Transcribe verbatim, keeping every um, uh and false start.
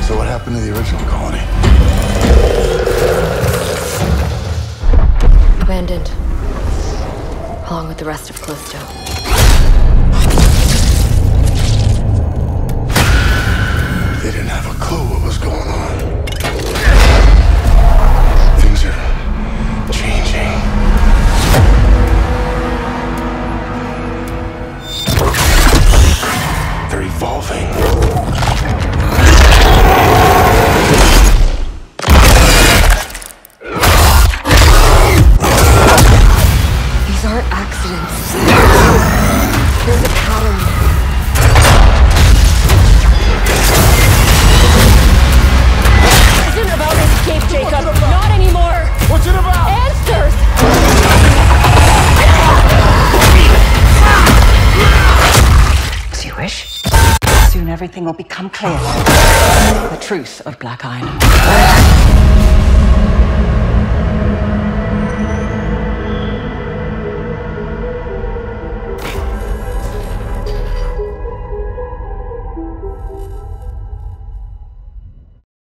So what happened to the original colony? Abandoned. Along with the rest of Callisto. They didn't have a clue what was going on. Things are changing. They're evolving. These aren't accidents. There's a pattern. This isn't about escape, Jacob. Not anymore. What's it about? Answers! As you wish. Soon everything will become clear. The truth of Black Island.